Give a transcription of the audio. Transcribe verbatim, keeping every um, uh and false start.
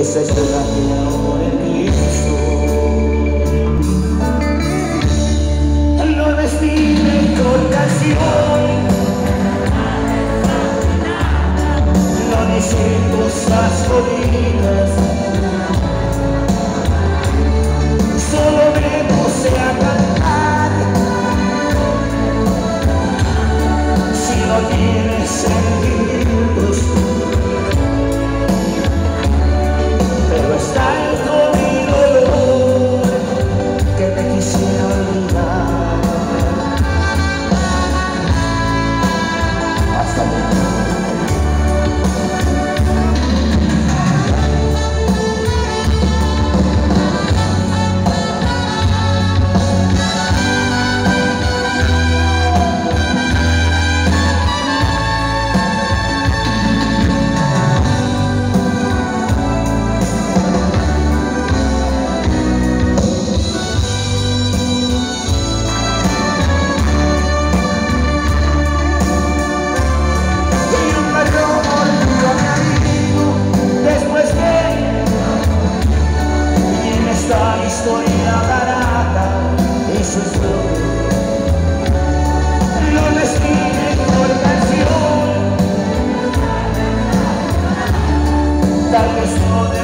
esa es la que ahora empiezo. Lo destine con canción, no dice cosas bonitas, solo vemos a cantar. Si no tienes sentimientos, pero está dentro mi dolor que te quisiera olvidar. Hasta luego. Historia barata, eso es todo. Lo describe por canción, tal vez no.